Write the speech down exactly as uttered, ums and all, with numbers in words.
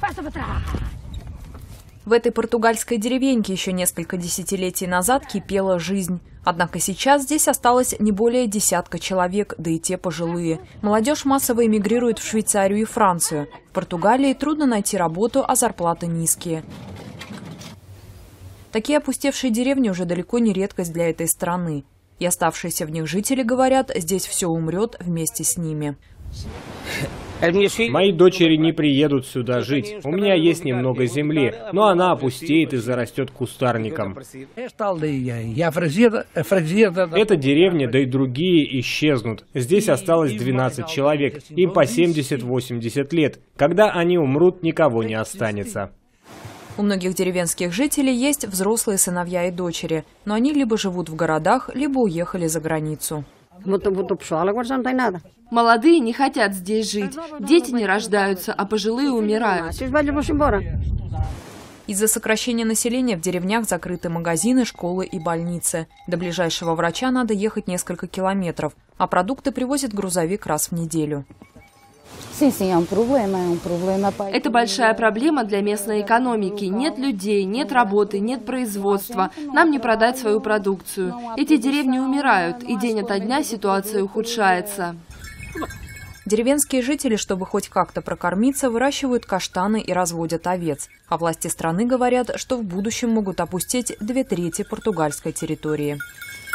В этой португальской деревеньке еще несколько десятилетий назад кипела жизнь. Однако сейчас здесь осталось не более десятка человек, да и те пожилые. Молодежь массово эмигрирует в Швейцарию и Францию. В Португалии трудно найти работу, а зарплаты низкие. Такие опустевшие деревни уже далеко не редкость для этой страны. И оставшиеся в них жители говорят, здесь все умрет вместе с ними. Мои дочери не приедут сюда жить. У меня есть немного земли, но она опустеет и зарастет кустарником. Эта деревня, да и другие исчезнут. Здесь осталось двенадцать человек, им по семьдесят-восемьдесят лет. Когда они умрут, никого не останется. У многих деревенских жителей есть взрослые сыновья и дочери, но они либо живут в городах, либо уехали за границу. Молодые не хотят здесь жить, дети не рождаются, а пожилые умирают. Из-за сокращения населения в деревнях закрыты магазины, школы и больницы. До ближайшего врача надо ехать несколько километров, а продукты привозит грузовик раз в неделю. Это большая проблема для местной экономики. Нет людей, нет работы, нет производства. Нам не продать свою продукцию. Эти деревни умирают, и день ото дня ситуация ухудшается. Деревенские жители, чтобы хоть как-то прокормиться, выращивают каштаны и разводят овец. А власти страны говорят, что в будущем могут опустеть две трети португальской территории.